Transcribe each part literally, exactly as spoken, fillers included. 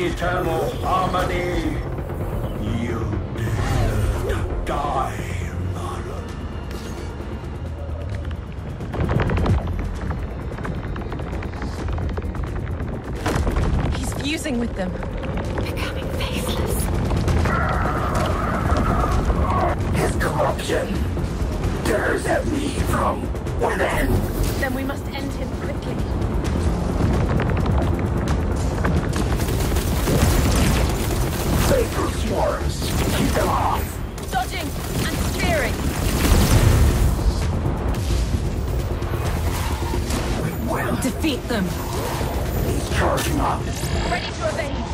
eternal harmony. You deserve to die, Marlon. He's fusing with them. Becoming faceless. His corruption tears at me from within. Then we must end him quickly. Vapor swarms. Keep them off. Dodging and spearing. We will Defeat them. He's charging up. Ready to evade.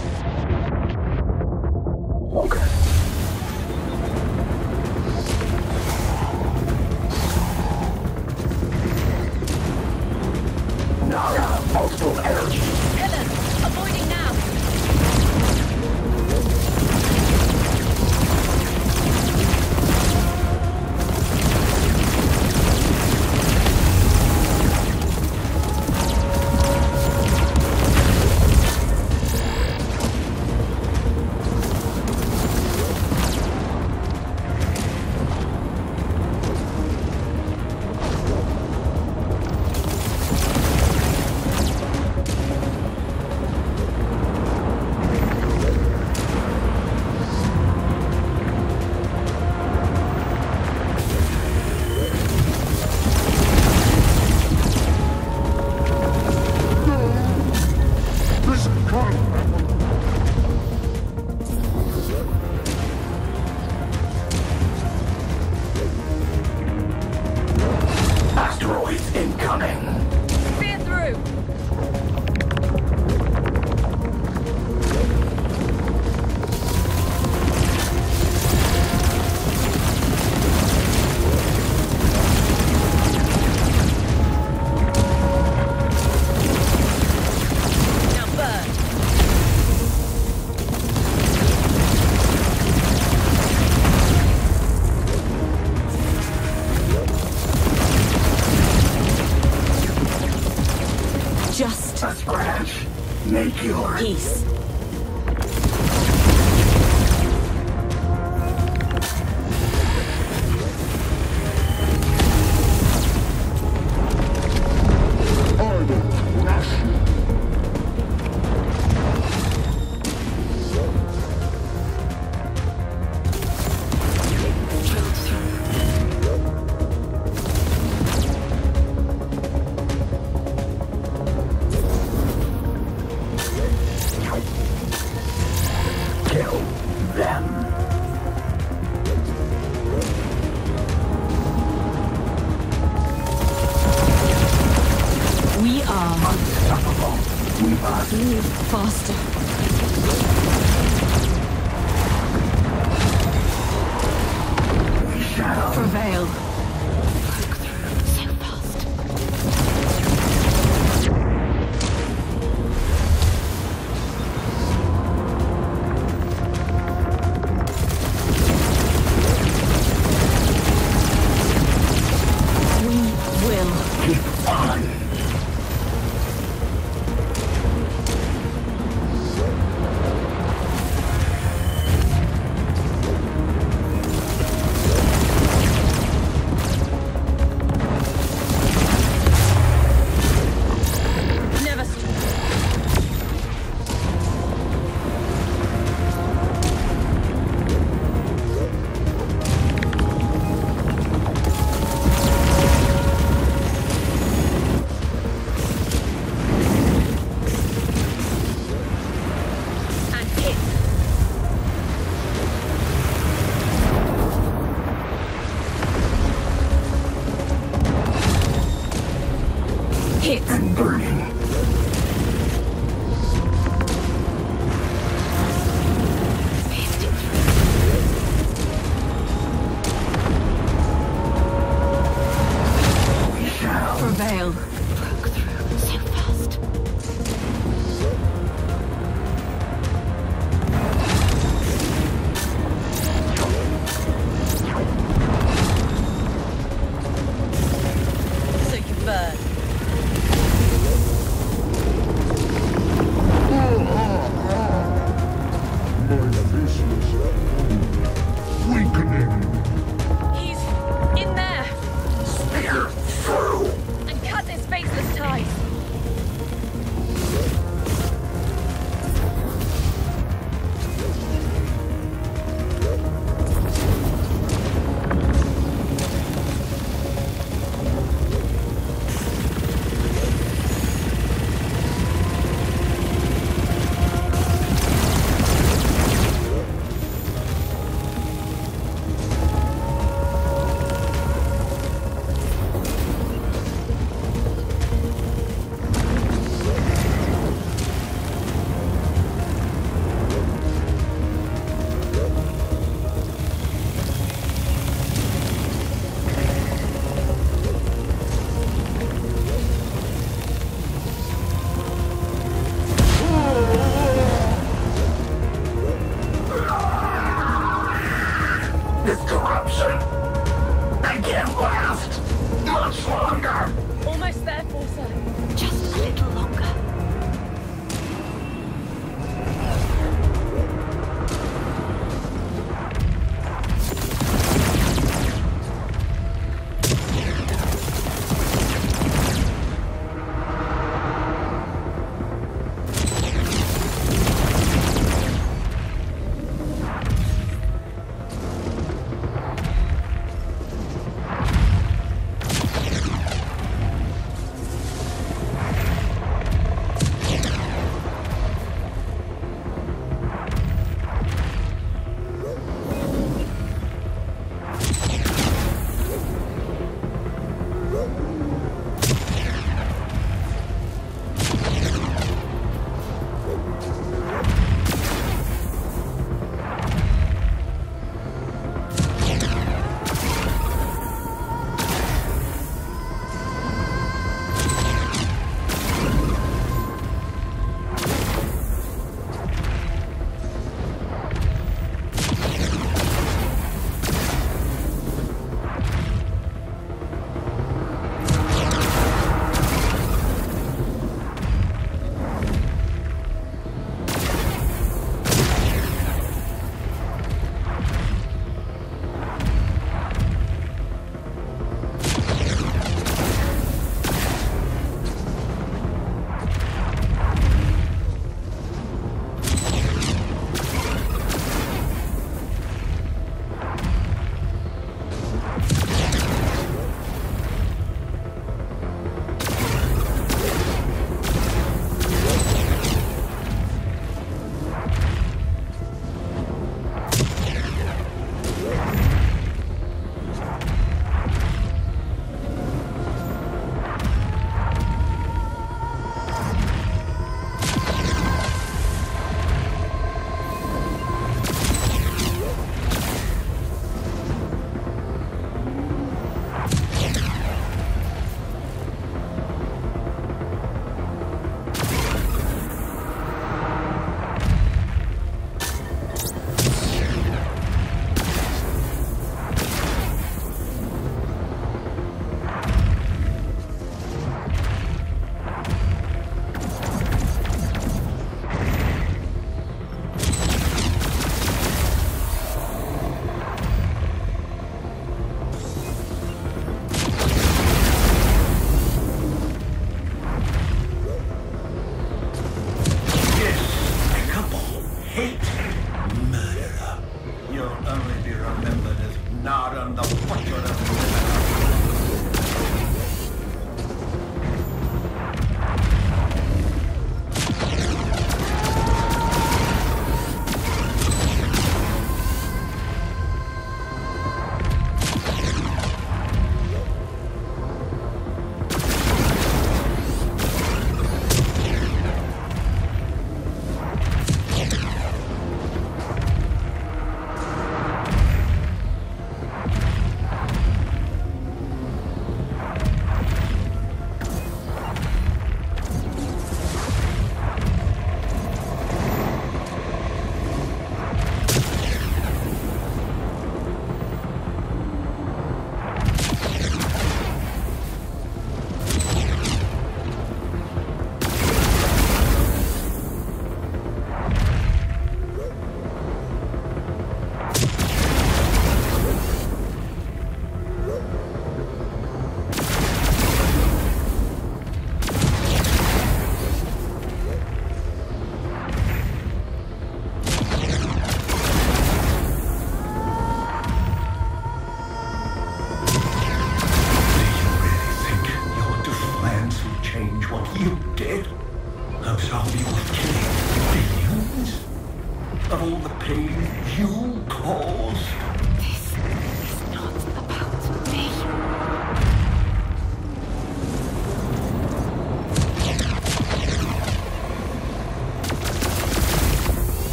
Okay. Nara, multiple energy. Ellen, avoiding now. Asteroids incoming. Spear through. Now burn. Just A scratch. Make yours. peace. Kill them. We are Unstoppable. We must. move faster. We shall. Prevail. So fast. We will. Keep on. Never stop. And hit. Hit. And burning. We shall. Prevail. Broke through so fast. So you burn. can't last much longer. Almost there, Forcer. Just a little longer.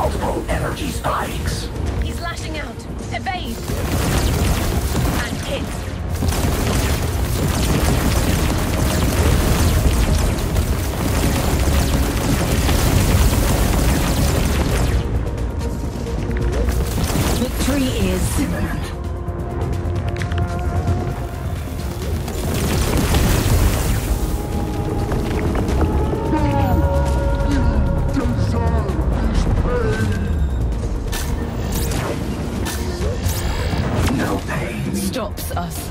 multiple energy spikes. He's lashing out. Evade. And hit. Victory is Imminent. No pain. stops us.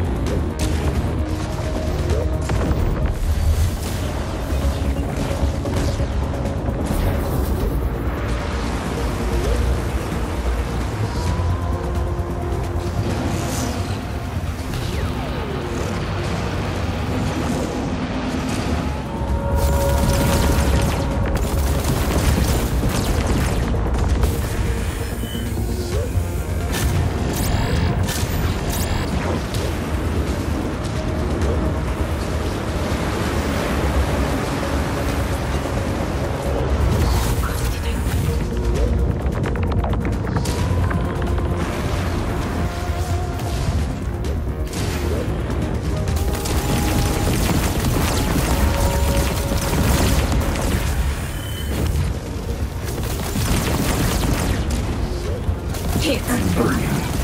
And burning.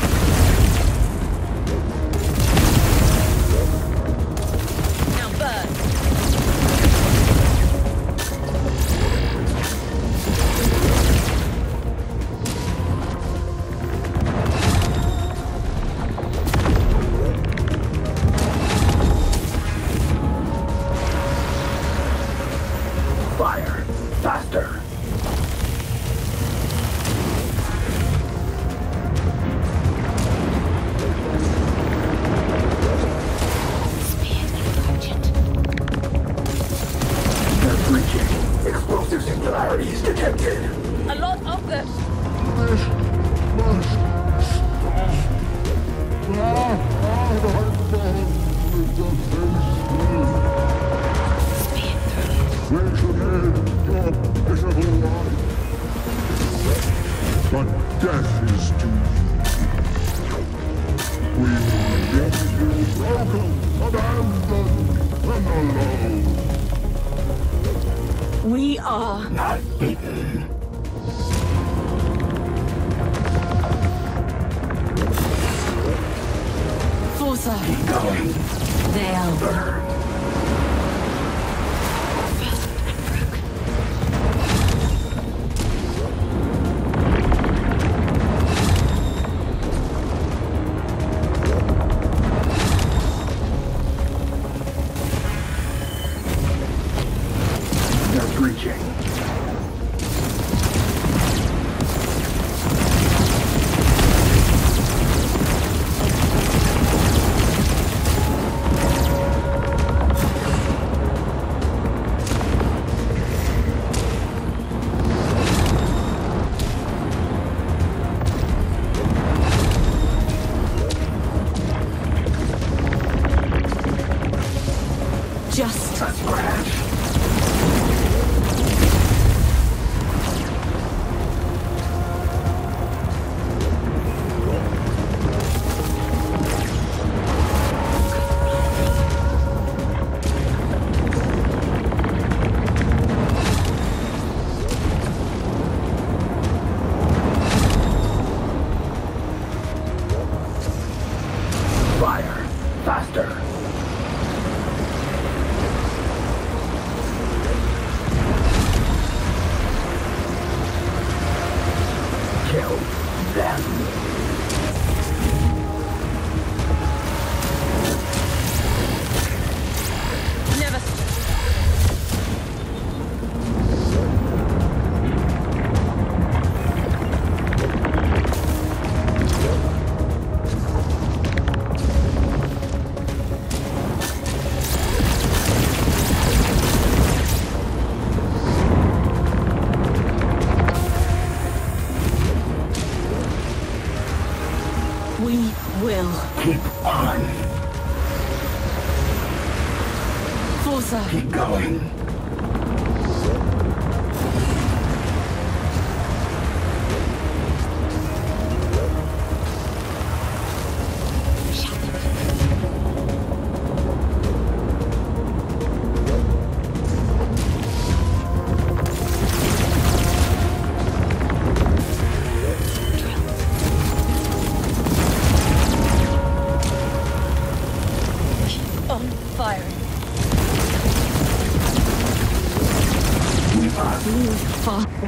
Now burn. Fire. Faster. Explosive singularities detected. A lot of them. This must stop. Ah, I with the face. We should end your pitiful life. But death is too easy. We leave you broken, abandoned, and alone. We are Not beaten. Forza. Keep going. They are Burn. They're breaching. faster.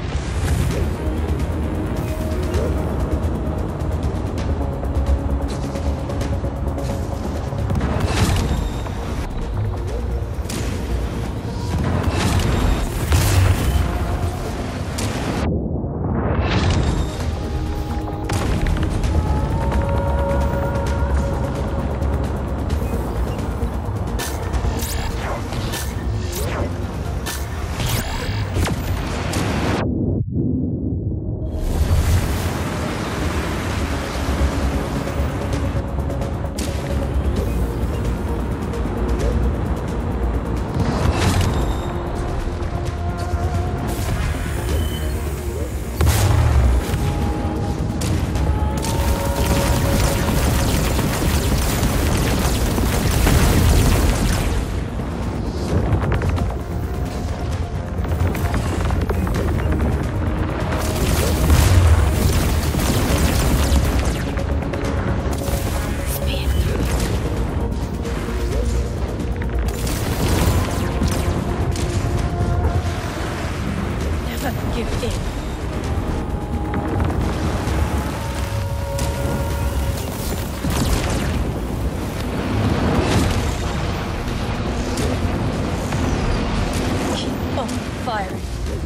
Give in. Keep on firing.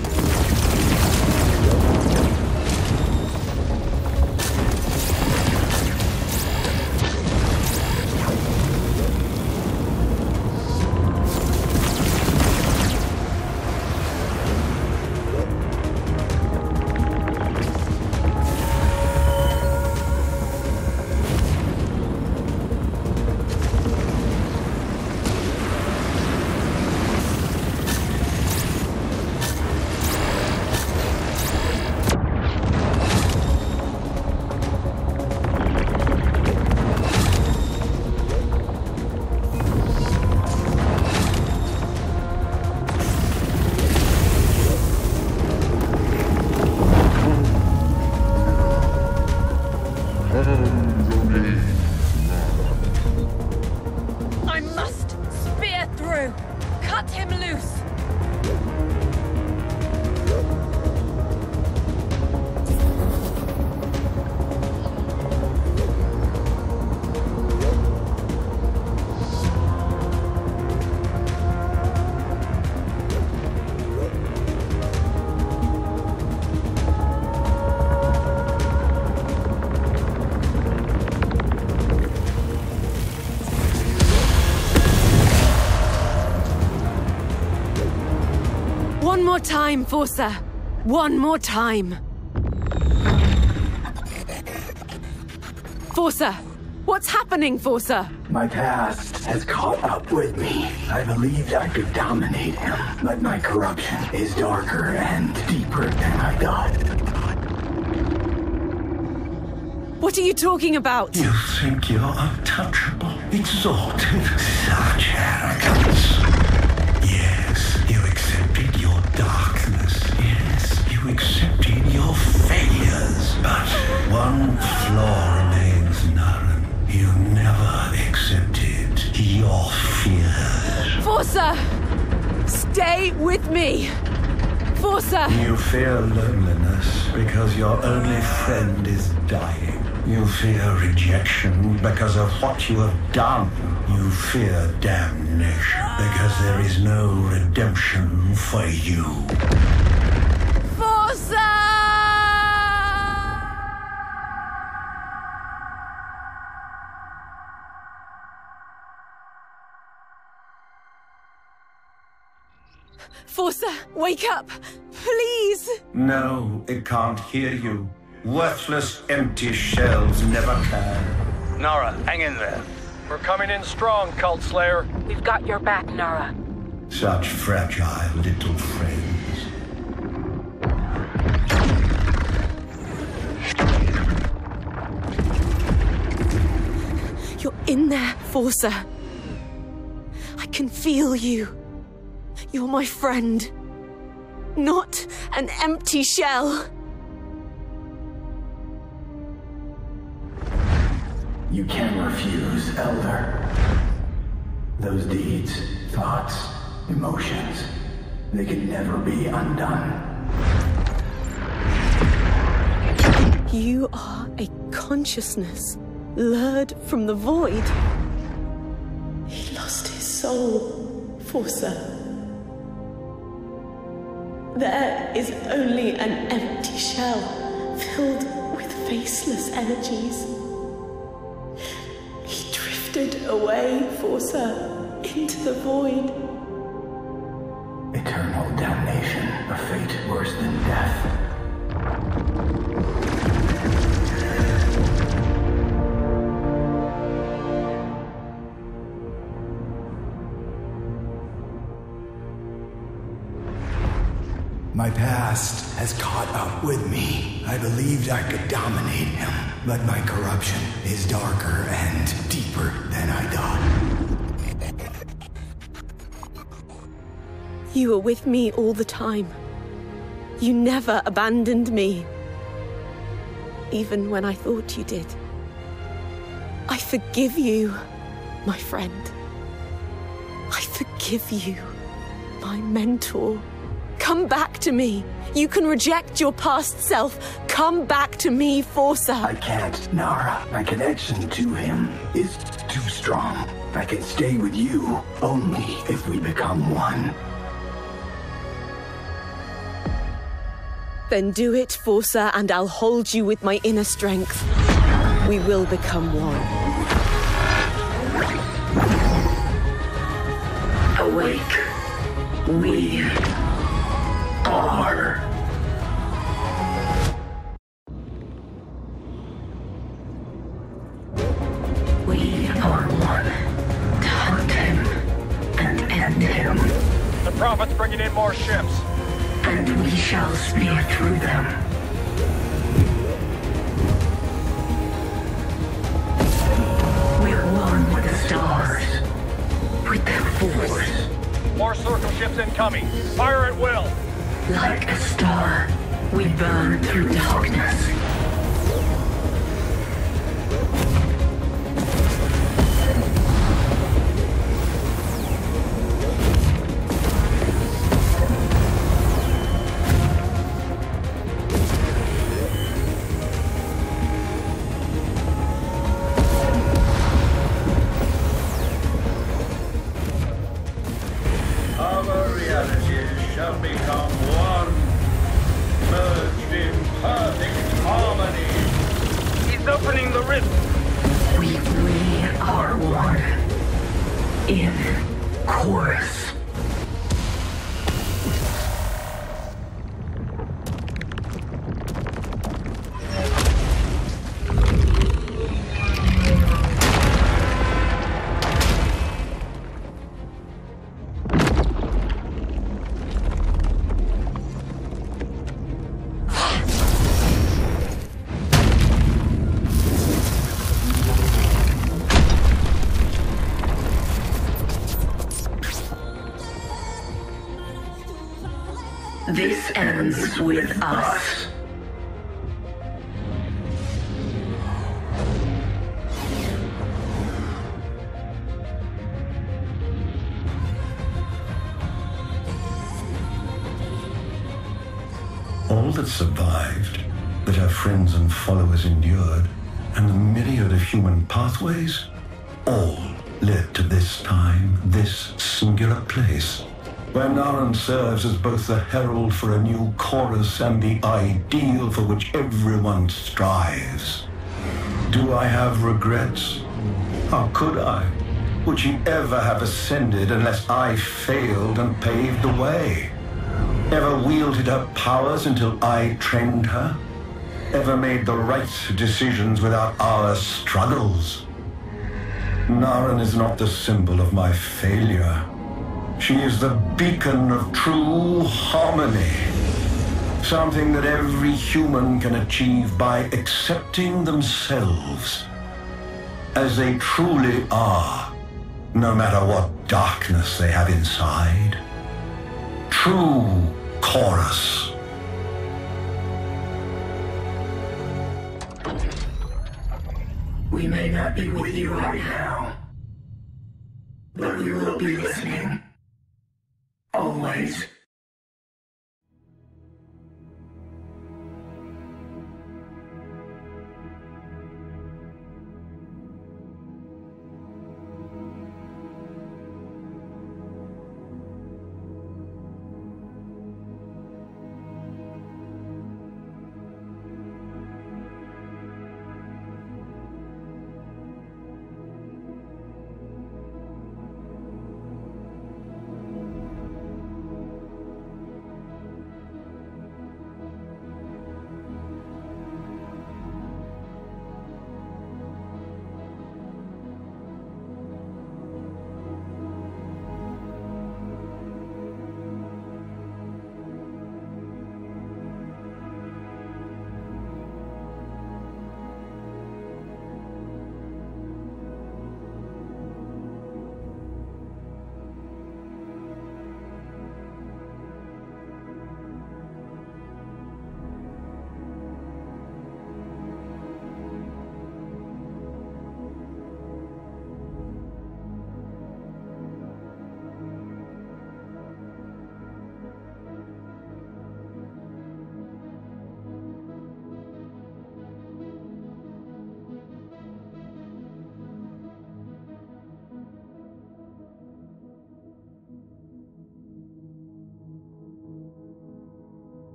I must spear through. Cut him loose. One more time, Forza. One more time. Forza! What's happening, Forza? My past has caught up with me. I believed I could dominate him, but my corruption is darker and deeper than I thought. What are you talking about? You think you're untouchable, exalted, such arrogance. Yes, you accepted your darkness. Yes, you accepted your failures. But one flaw remains, Naren. You never accepted your fears. Forza! Stay with me! Forza! You fear loneliness because your only friend is dying. You fear rejection because of what you have done. You fear damnation because there is no redemption for you. Forza! Forza, wake up! Please! No, it can't hear you. Worthless, empty shells never can. Nara, hang in there. We're coming in strong, Cult Slayer. We've got your back, Nara. Such fragile little friends. You're in there, Forza. I can feel you. You're my friend. Not an empty shell. You can refuse, Elder. Those deeds, thoughts, emotions, they can never be undone. You are a consciousness lured from the void. He lost his soul, Forza. There is only an empty shell filled with faceless energies. He drifted away, Forza, into the void. Eternal damnation, a fate worse than death. My past has caught up with me. I believed I could dominate him, but my corruption is darker and deeper than I thought. You were with me all the time. You never abandoned me. Even when I thought you did. I forgive you, my friend. I forgive you, my mentor. Come back to me. You can reject your past self. Come back to me, Forza. I can't, Nara. My connection to him is too strong. I can stay with you only if we become one. Then do it, Forza, and I'll hold you with my inner strength. We will become one. Awake. We are. We are one. To hunt him and end him. The Prophet's bringing in more ships. And we shall spear through them. We're one with the stars. With their force. More circle ships incoming. Fire at will. Like a star, we burn through darkness. Our realities shall become one, merged in perfect harmony. He's opening the rift. We, we are one. In chorus. This ends with us. All that survived, that our friends and followers endured, and the myriad of human pathways, all led to this time, this singular place, where Naran serves as both the herald for a new chorus and the ideal for which everyone strives. Do I have regrets? How could I? Would she ever have ascended unless I failed and paved the way? Ever wielded her powers until I trained her? Ever made the right decisions without our struggles? Naran is not the symbol of my failure. She is the beacon of true harmony. Something that every human can achieve by accepting themselves as they truly are, no matter what darkness they have inside. True chorus. We may not be with you right now, but we will be listening. Always.